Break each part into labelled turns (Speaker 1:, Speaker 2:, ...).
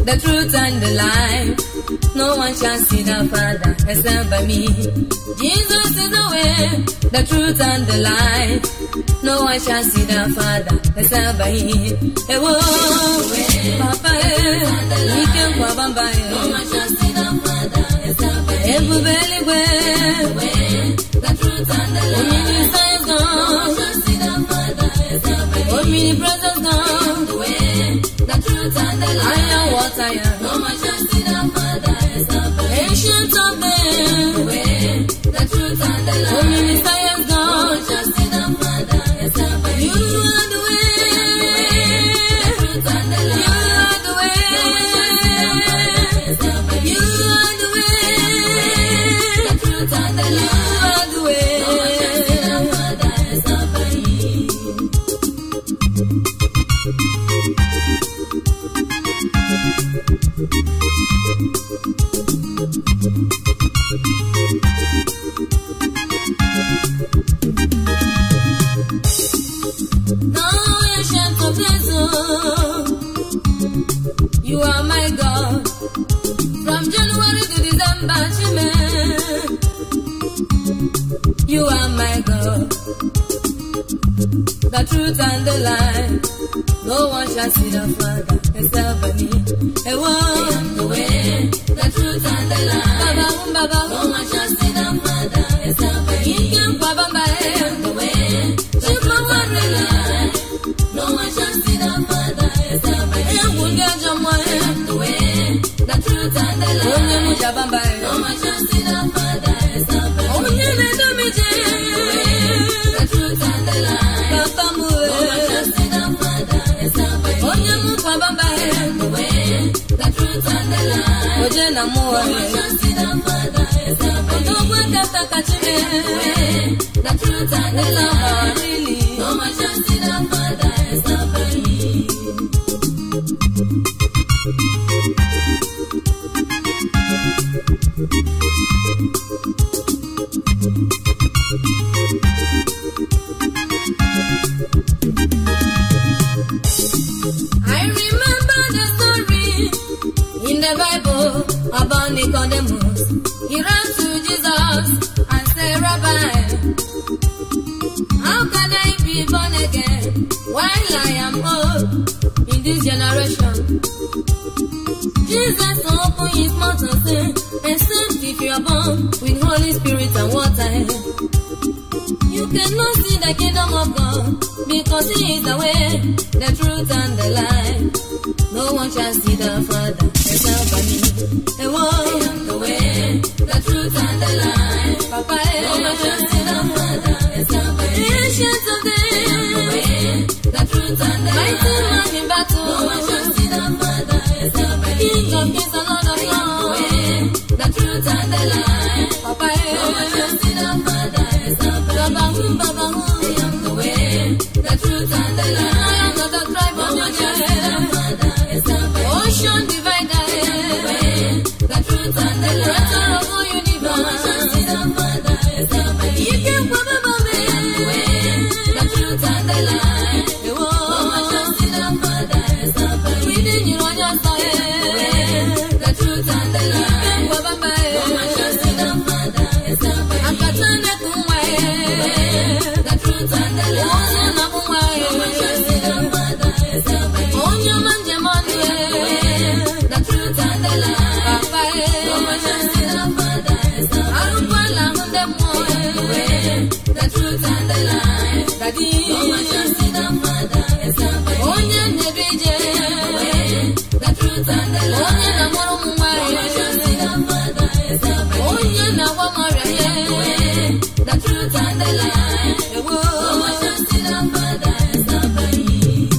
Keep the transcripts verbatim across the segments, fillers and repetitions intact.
Speaker 1: the truth and the life. No one shall see the Father except by me. Jesus is the way, the truth and the life. No one shall see the Father except by him. Hey, whoa, Papa, we can go Bamba. No one shall see the Father except by him. Everybody, the truth and the life. No one shall see the Father except by him. Oh, me brothers gone. The way, the truth and the life. I am what I am. No one shall see the Father except by him. Ancient of them. The way, the truth and the life. Oh, me Messiah's gone. No one shall see the Father except by him. You are the way, the truth and the life. You are the way, you are the way, the truth and the life. You are the way. No one shall see the Father except by him. You are my God, from January to December, you are my God, the truth and the life. No one shall see the Father except by me. Hey, whoa, I am the way, the truth and the life. Baba, Baba, no one shall see the Father except by me. I am the way, the truth and the life. No one shall see the Father except by me. I am the way, the truth and the life. No one shall see the Father except by me. I am the way, the truth and the life. No one shall see the Father except by me. I am the way, the truth and the life. No one shall see the Father except by me. I am the way, the truth and the life. No one shall see the Father except by me. I remember the story in the Bible about Nicodemus. He ran to Jesus and said, Rabbi, how can I be born again while I am old in this generation? Jesus opened his mouth and said, except if you are born with Holy Spirit and water, you cannot see the kingdom of God, because he is the way, the truth and the life. No one shall see the Father except by me. Hey, whoa, I am the way, the truth and the life. Papa, no one shall see the Father except by me. Ancient of days, I am the way, the truth and the life. Mighty man in battle, no one shall see the Father except by me. King of kings and Lord of lords, the truth and the life. Papa, no one shall see the Father except by me. Baba, I am the way, the truth and the life. I am not a tribe of the Father except by me. Ocean divider, the way, the truth and the life. Creator of all universe, no one shall see the Father except by me. You can come above me, the way, the truth and the life. No one shall see the Father except by me. Within you, I just saw it, the truth and the life. You can come above me, no one shall see the Father except by me. I got to let you away, the truth and the life. No one shall see the Father except by me. On your man, your man, the truth and the life. Papa, no one shall see the Father except by me. I don't want to the way, the truth and the life. Daddy, no one shall see the Father except by me. On your never the truth and the life. On your number one, no one shall see the Father except by me. On your number one, the truth and the life. No one shall see the Father except by me.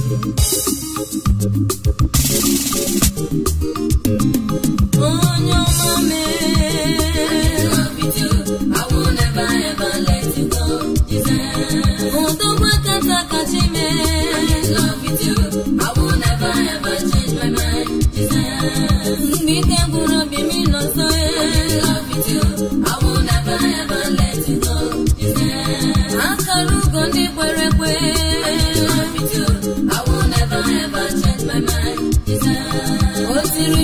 Speaker 1: On your mommy, I love you too. I will never ever let you go, Jesus. Oh, don't want to talk to me. I love you too. I will never ever change my mind, Jesus. Be careful, be me not so. I love you too. I will never ever let you go, Jesus. I can't go anywhere. I love you too. I will never ever change my mind, Jesus.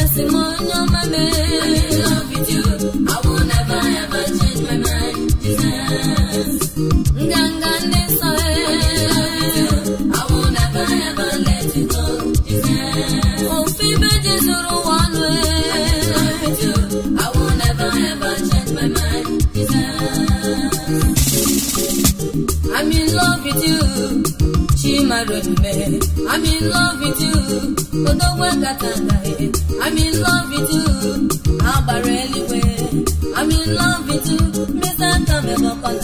Speaker 1: testimony of my man. I'm in love with you. I will never ever change my mind, Jesus. Ganga soe. I will never ever let you go, Jesus. Oh, baby, Jesus, one way. I will never ever change my mind, Jesus. I'm in love with you. She married me. I'm in love with you. I'm in love with you. I'm in love with you. Mister Come Come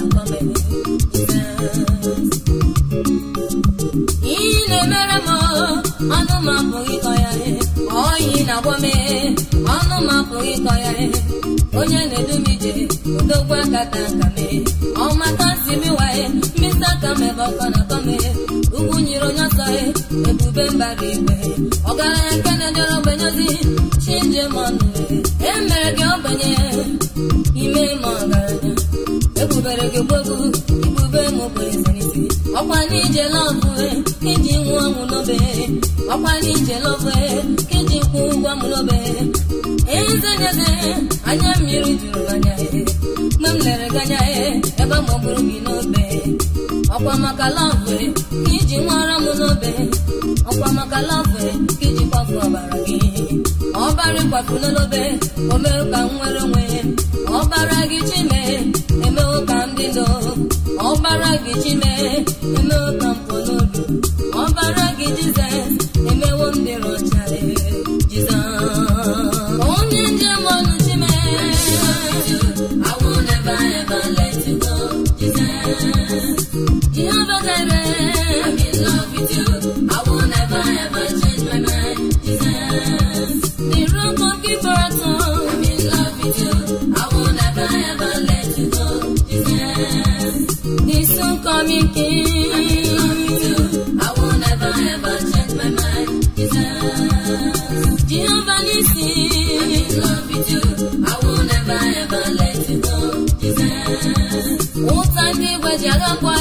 Speaker 1: In a meramo, on the map of Ikoya, or in a woman, on the map of Ikoya, Oyane Dumije, the Wakatame, on my country way, Mister Come Come, Uguniro Nasai, the Bubembari way, Ogana Canada Benadi, change your money, America Banya, Ime Mangana, the Buberege Bogu, the Bubemo Poison, Opani Jelove, Kiji Wamunobe, Opani Jelove, Kiji Wamunobe, Enzanaze, I am Yuri Juranae, Mamler Ganae, Eva Moburginobe, Opamakalave, Kiji Waramunobe, Opamakalave, Kiji Pafuabaragi, Obari Pafunobe, Omerka Mwerewe, Obaragi Chime, Emeokam Dido, Obaragi Chime, Emeokam Polodu, Obaragi Jesus, Emewom de Rochale, Jesus. Only Jamon Chime, I will never ever let you go, Jesus. Jehovah, I'm in love with you. I will never ever change my mind, Jesus. The rock of Gibraltar, I'm in love with you. I will never ever let you go, Jesus. The soon coming King, I'm in love with you. I will never ever change my mind, Jesus. Jehovah Nissi, I'm in love with you. I will never ever let you go, Jesus. What I did was your love, I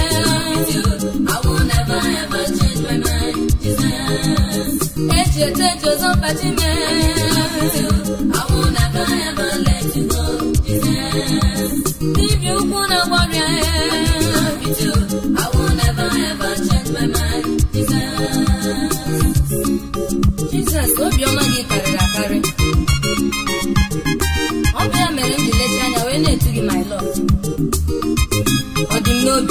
Speaker 1: will never ever change my mind, Jesus. Let your touches up at me, I will never ever let you go, Jesus. If you wanna warrior, I will never ever change my mind, Jesus. Jesus, hope your money carry a carry. Hope you're married to let you know when they took my love. Or the note.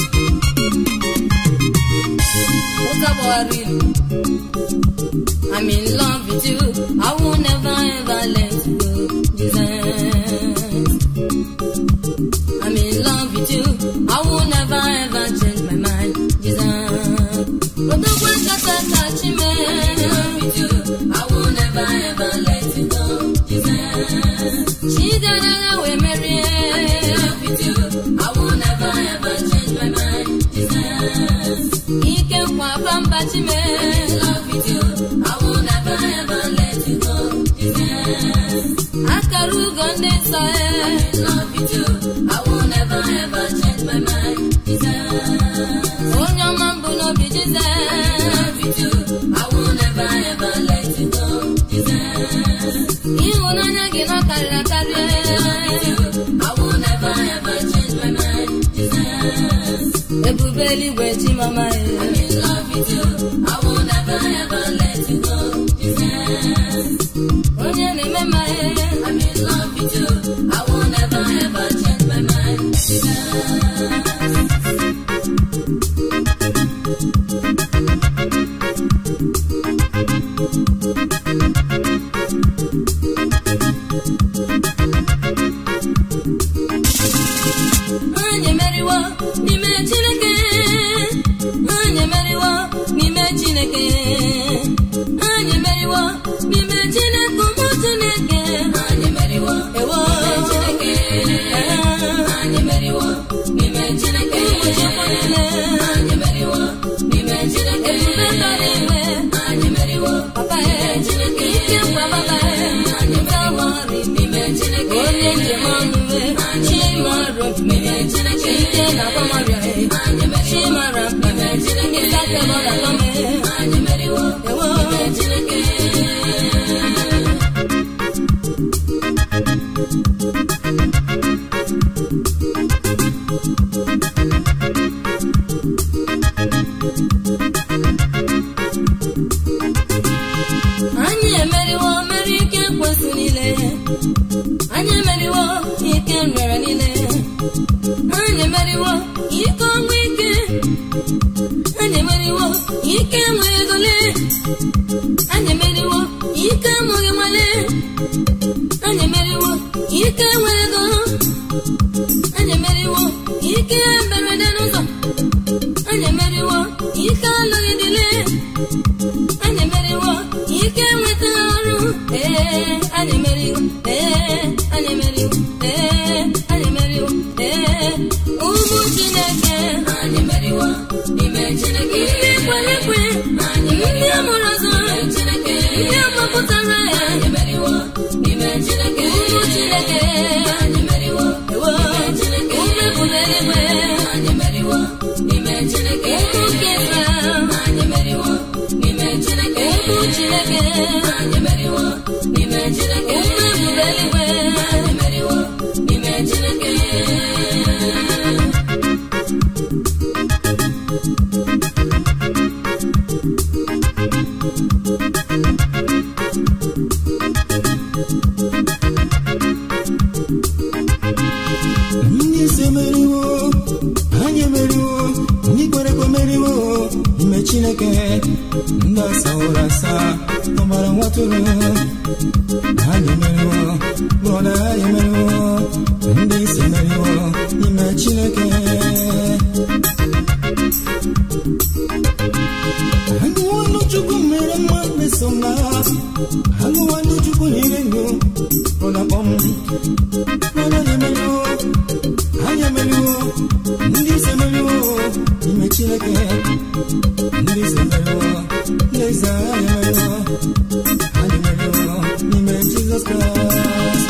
Speaker 1: What about you? I'm in love with you. I will never ever let you go, Jesus. I'm in love with you. I will never ever change my mind, Jesus. But the one that touch me, I'm in love with you. I will never ever let you go, Jesus. She did it away, Mary. I'm in love with you. I will never ever change my mind, Jesus. He can pop and patch me. I'm in love with you. I will never ever let you go, Jesus. I'm in love with you. I will never ever change my mind, Jesus. Oh, your man will not be Jesus. I'm in love with you. I will never ever let you go, Jesus. You will not get a carry, carry. I'm in love with you. I will never ever change my mind, Jesus. The belly waiting, Mama. I'm in love with you. I will never ever let you go, Jesus. Oh, your name, Mama. I'm in love with you. I will never ever change my mind, Jesus. Anya Meriwa, ni me Chineke. Anya Meriwa, ni me Chineke. Anya Meriwa, ni me Chineke, mo Chineke. Anya Meriwa, ewo Chineke. Anya Meriwa, ni me Chineke. Anya Meriwa, ni me Chineke. Anya Meriwa, papa Chineke. Papa Anya Meriwa, ni me Chineke. Anya Meriwa, ni me Chineke. ekwensu niile anyị emeriwo ike nwere niile anyị emeriwo ike ọnwụ ike anyị emeriwo ike enweghị egole anyị emeriwo ike amụghị nwale anyị emeriwo ike enweghị ego anyị emeriwo ike mberede n'ụzọ anyị emeriwo ike alụghị dile anyị emeriwo ike nweta ọrụ ee anyị emeriwo ee anyị emeriwo ee anyị emeriwo ee ụmụ Chineke anyị emeriwo n'ime Chineke ndị kwere ekwe ndị amụrụ ọzọ Chineke ndị amapụtara anyị emeriwo n'ime Chineke ụmụ Chineke anyị emeriwo n'ime Chineke ụmụ ebube eluigwe anyị emeriwo n'ime Chineke ụmụ nkesa anyị emeriwo n'ime Chineke ụmụ Chineke anyị emeriwo n'ime Chineke ụmụ ebube eluigwe anyị emeriwo n'ime Chineke
Speaker 2: ndị semeriwo anyị emeriwo ndị kwere ekwe meriwo n'ime Chineke ndị asaworo asa ọbara nwatụrụ anyị emeriwo brọda anyị emeriwo ndị semeriwo n'ime Chineke agụwanụ Chukwu mere mma mesona agụwanụ Chukwu nyere ndụ brọda kpọm brọda anyị emeriwo anyị emeriwo ndị semeriwo n'ime Chineke ndị semeriwo n'eze anyị emeriwo anyị emeriwo n'ime Jizọs Kraịst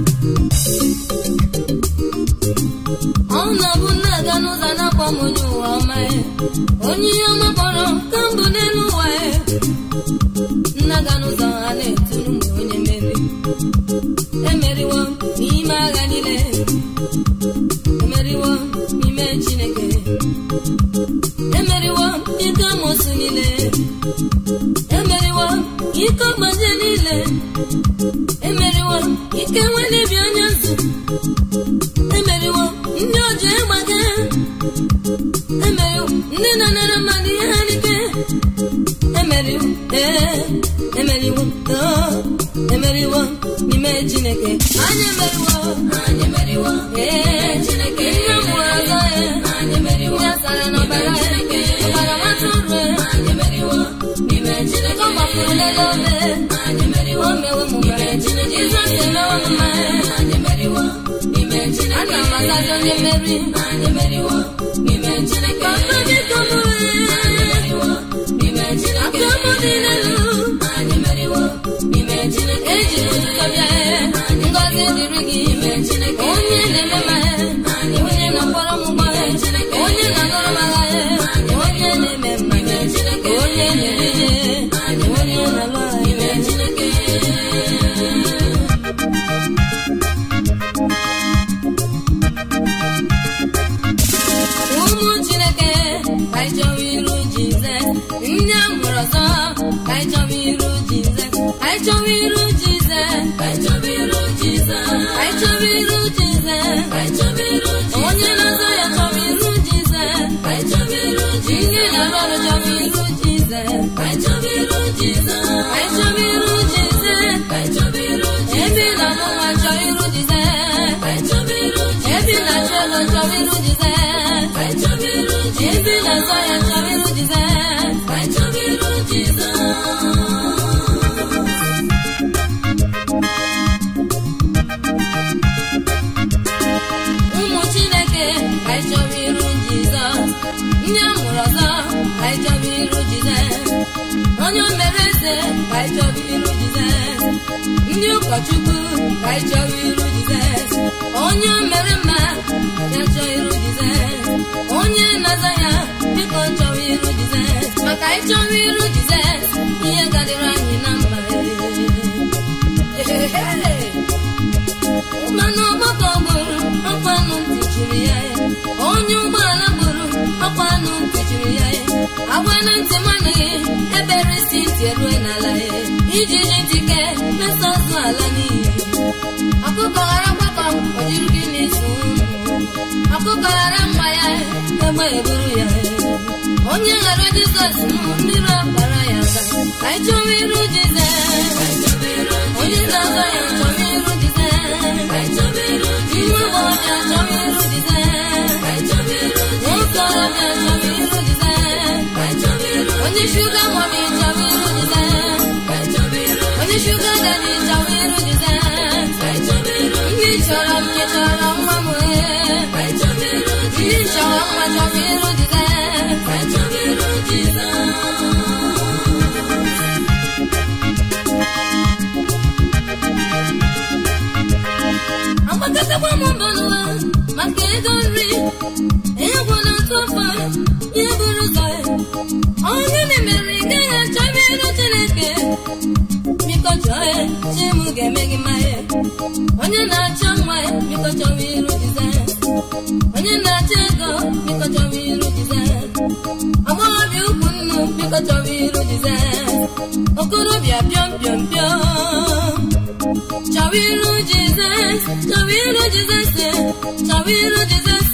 Speaker 1: ọ na-abụ na-aga n'ụzọ na-akpọ m onye ụwa ọma onye ihe ọma kpọrọ ka mbụ n'elu ụwa nnaga n'ụzọ ha na-eturu m onye mmeri emeriwo n'ime agha niile emeriwo n'ime Chineke emeriwo ike amụsụ niile emeriwo ike ọgbanje niile emeriwo ike nwenebi anya nzu emeriwo ndị oji ịgbaga emeriwo ndị na-anara mmadụ ihe ha n'ike emeriwo ee emeriwo emeriwo n'ime Chineke anyị emeriwo anyị emeriwo ee Chineke ihe mụrụ ọzọ anyị emeriwo ya sara n'ọbara Chineke ọbara nwatụrụ anyị emeriwo n'ime Chineke ọ gbapụrụ n'elu obe anyị emeriwo o mewo mụbara Chineke Jizọs emewo mma anyị emeriwo n'ime Chineke ana m azazi onye mmeri anyị emeriwo n'ime Chineke papa biko mụ anyị emeriwo n'ime Chineke aka mụ dị n'elu anyị emeriwo n'ime Chineke eji ụtụtụ bịa ngọzi dịrị gị n'ime Chineke onye na-eme ma onye na-akpọrọ m ụgbọ onye na-anọrọ m agha onye na-eme mma onye na-erije onye na-alụ n'ime Chineke ụmụ Chineke ka anyị chọrọ iru Jizọs ndị amụrụ ọzọ ka anyị chọrọ iru Jizọs ka anyị chọrọ iru Jizọs ka anyị chọrọ iru Jizọs ka anyị chọrọ iru Jizọs ka anyị chọrọ iru Jizọs onye na-azọ ya chọrọ iru Jizọs ka anyị chọrọ iru Jizọs ndị na-arụ ọrụ chọrọ iru Jizọs ka anyị chọrọ iru Jizọs ka anyị chọrọ iru Jizọs ka anyị chọrọ iru Jizọs ebe na-amụ nwa chọrọ iru Jizọs ka anyị chọrọ iru Jizọs ebe na-achọ ego chọrọ iru Jizọs ka anyị chọrọ iru Jizọs ebe na-azọ ya chọrọ iru Jizọs ka anyị chọrọ iru Jizọs ụmụ Chineke ka anyị chọrọ iru Jizọs ndị amụrụ ọzọ ka anyị chọrọ iru Jizọs onye o mere eze ka anyị chọrọ iru Jizọs ndị ụkọchukwu ka anyị chọrọ iru Jizọs onye o mere mma ya chọrọ iru Jizọs onye na-aza ya biko chọrọ iru Jizọs maka anyị chọrọ iru Jizọs ihe gadịrị anyị na mma mmanụ ọgbakọ gburu ọkwanụ ntị chiri ya onye ụgbọala gburu ọkwanụ ntị chiri ya agwana ntị mmanụ gị ebere isi ntị erue n'ala ya iji ji ntike mesa ọzọ ala n'iyi ọkụkọ ghara gbakọ ọ jiri gị n'izu ọkụkọ ghara mma ya egbe eburu ya onye ghara Jizọs mmiri ọbara ya aka ka anyị chọwa iru Jizọs onye na-azọ ya chọwa iru Jizọs nwa agbọghọbịa chọwa iru Jizọs nwoke ọrọbịa chọwa iru Jizọs onye shuga mọmi chọwa iru Jizọs onye shuga dadi chọwa iru Jizọs ndị chọrọ m chọrọ nwa m ndị chọrọ nwa chọwa iru Amakatakwa mọbọlụwa maka ego nri egwu na tụfa ya bụrụ ụzọ onye na-emere ị gaghị achọ ebe elu Chineke biko chọọ ya chi m ga-eme gị mmanya onye na-achọ nwa ya biko chọwa iru Jizọs onye na-achọ ego biko chọwa iru Jizọs agbọghọbịa ukwu nnu biko chọwa iru Jizọs okorobịa pịọm pịọm pịọm chọwa iru Jizọs chọwa iru Jizọs chọwa iru Jizọs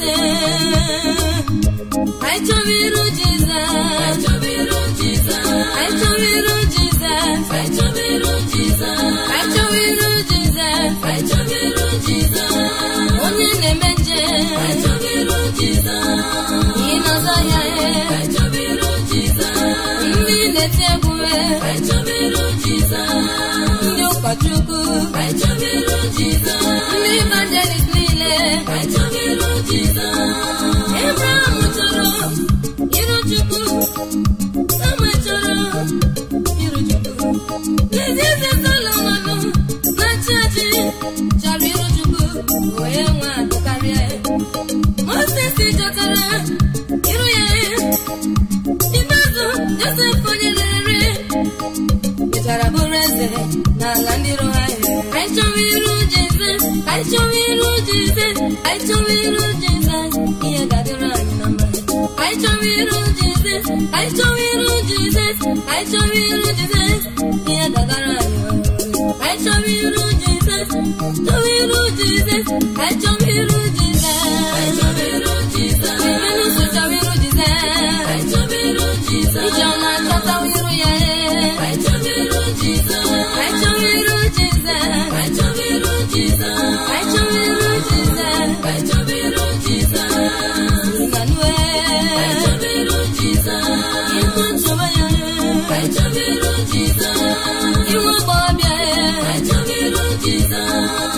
Speaker 1: anyị chọwa iru Jizọs chọwa iru Jizọs anyị chọwa iru Jizọs anyị chọwa iru Jizọs anyị chọwa iru Jizọs anyị chọwa iru Jizọs onye na-eme nje anyị chọwa iru Jizọs ị nọzọ ya anyị chọwa iru Jizọs ndị na-eti egwu anyị chọwa iru Jizọs ndị ụkọchukwu anyị chọwa iru Jizọs ndị evangelist niile anyị chọwa iru Jizọs Abraham chọrọ iru Chukwu Samuel chọrọ iru Chukwu Eze Solomon na-achị achị chọrọ iru Chukwu onye nwe atụ karịa Moses chọtara iru ya ikpeazụ Joseph onye lere mechara bụrụ eze n'ala ndị iro ha anyị chọwa iru Jizọs anyị chọwa iru Jizọs anyị chọwa iru Jizọs ihe ga-adịrị anyị na mma anyị chọwa iru Jizọs anyị chọwa iru Jizọs anyị chọwa iru Jizọs ihe ga-agara anyị anyị chọwa iru Jizọs chọwa iru Jizọs anyị chọwa iru Jizọs anyị chọwa iru Jizọs emenusu chọwa iru Jizọs anyị chọwa iru Jizọs ijeọma chọtawa iru ya anyị chọwa iru Jizọs anyị chọwa iru Jizọs anyị chọwa iru Jizọs anyị chọwa iru Jizọs anyị chọwa iru Jizọs Emmanuel anyị chọwa iru Jizọs ịhụ nchọwa ya anyị chọwa iru Jizọs iwu ọgbọbịa anyị chọwa iru Jizọs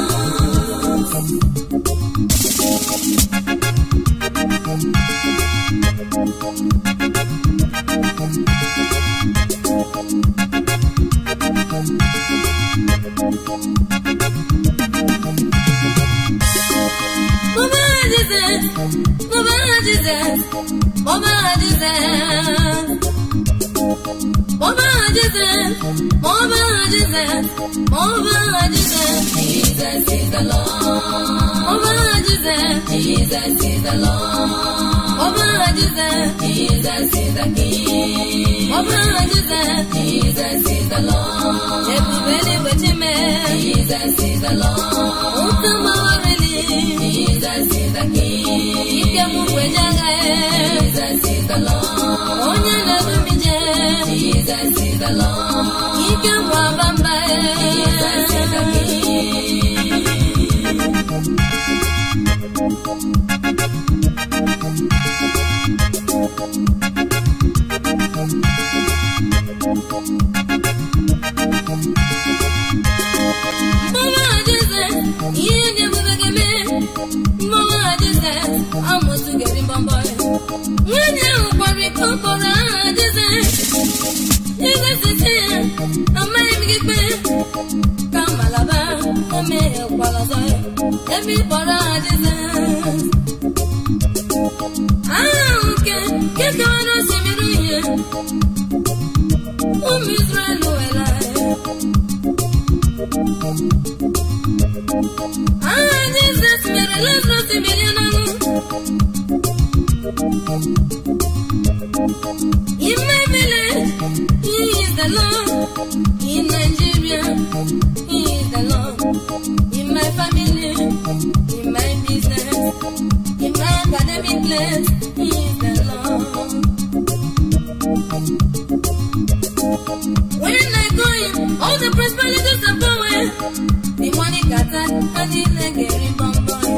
Speaker 1: Mama Jesus, Mama Jesus, Mama Jesus, Mama Jesus, Jesus is the Lord. Mama Jesus, Jesus is the Lord. Mama Jesus, Jesus is the King. Mama Jesus, Jesus is the Lord. Everybody but him, Jesus is the Lord. Oh, come on, really, Jesus is the King. He can move with Jesus is the Lord. Oh, you never be Jesus is the Lord. He can walk on by. Jesus is the King. Mama Jesus, you never get me. Mama Jesus, I'm supposed to get him bombay. When you worry, come for Jesus. Jesus is here. I'm making it big. Come alaba, come here, Walazai. Let me for Jesus. I don't care. Get going to see me here. Um, Israel, no, ah, Jesus, me let's not see me. In my village, He is the Lord. In Nigeria, He is the Lord. In my family, in my business, in my academic place, He is the Lord. When I go in, all the principalities are going. The money got that, and the negary bumble.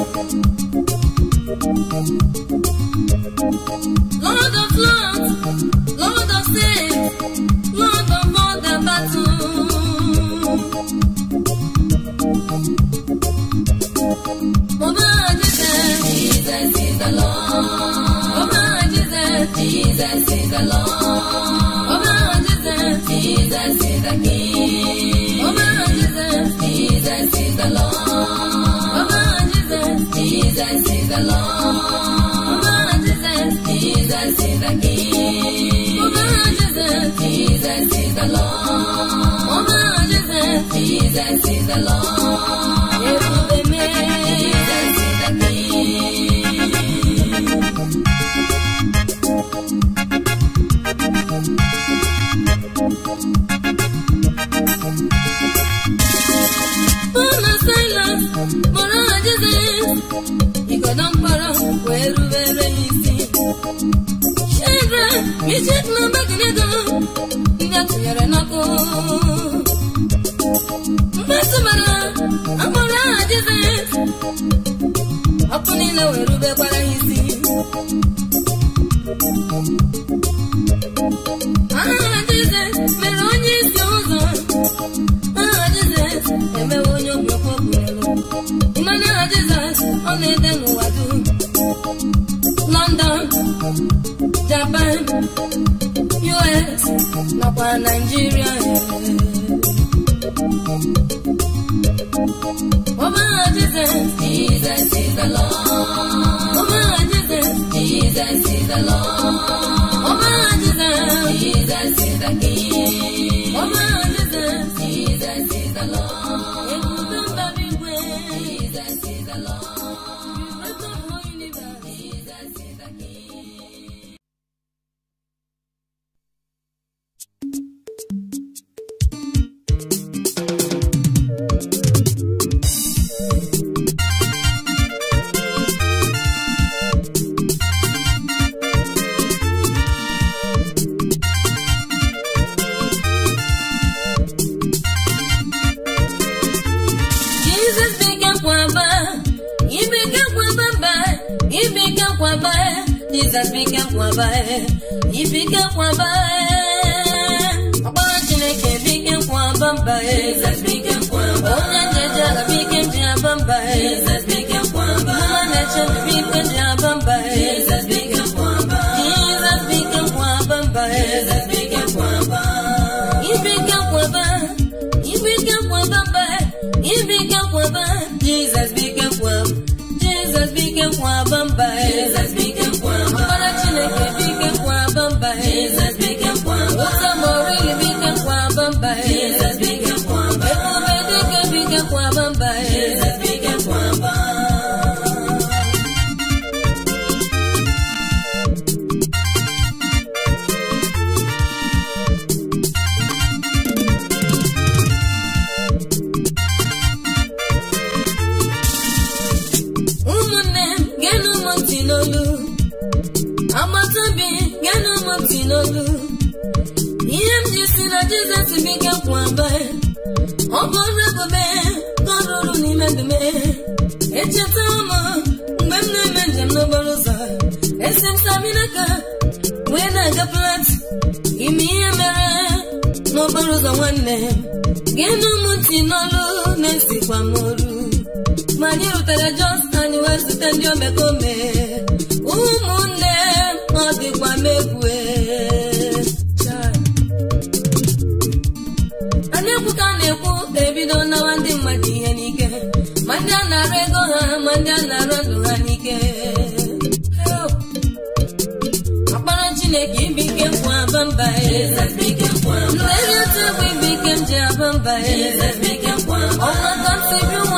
Speaker 1: Lord of lords, Lord of saints, Lord of all the battles. Mama Jesus, Jesus is the Lord. Mama Jesus, Jesus is the Lord. Mama Jesus, Jesus is the King. Mama Jesus, Jesus is the Lord. Mama Jesus, Jesus is the Lord. Jesus is the King. Oh God, Jesus, Jesus is the Lord. Oh God, Jesus, Jesus is the Lord. Jesus is the King. Mona silence, Mona Jesus. He got on para, where where he me check no back in the door. That's where I know. Masumara, I'm gonna Jesus. Upon in the Rube Paraisi. Ah, Jesus, Meloni is yours. Ah, Jesus, and me on your book. Imana Jesus, only then who I do. London. Japan, U S, Napa, Nigeria. Oh my Jesus, Jesus is the Lord. Oh my Jesus, Jesus is the Lord. Oh my Jesus, Jesus is the King. Oh my Jesus, Jesus is the Lord. Jesus is the Lord. Jesus became Wabae, he became Wabae. About Chineke became Wabae, Jesus became Wabae. Onya became Jabambae, Jesus became Wabae. Nature became Jabambae, Jesus became Wabae. Jesus became Wabae, Jesus became Wabae. He became Wabae, he became Wabae, he became Wabae. Jesus became Wabae, Jesus became Wabae, Jesus became Jesus became one. What's a more really became one bamba? Jesus became one. Everybody became one bamba. Jesus became one bamba. Umune genu montinolu. Amatabi genu montinolu. Iem jisina Jesus became one by. Obona gobe, gororo ni medme. Echetama, mbemne menjem no baloza. Esem saminaka, wena ga plat. Imi emere, no baloza wane. Genu montinolu nesi kwa moru. Maniru tere just aniwesu tendio mekome. Umunde, odi kwa mekwe. Baby don't know one thing, my dear Nike. Mandana Rego, Mandana Randuranike. Help. Apparently, became one Bambai. Jesus became one. Later, we became Jabambai. Jesus became one. All my country.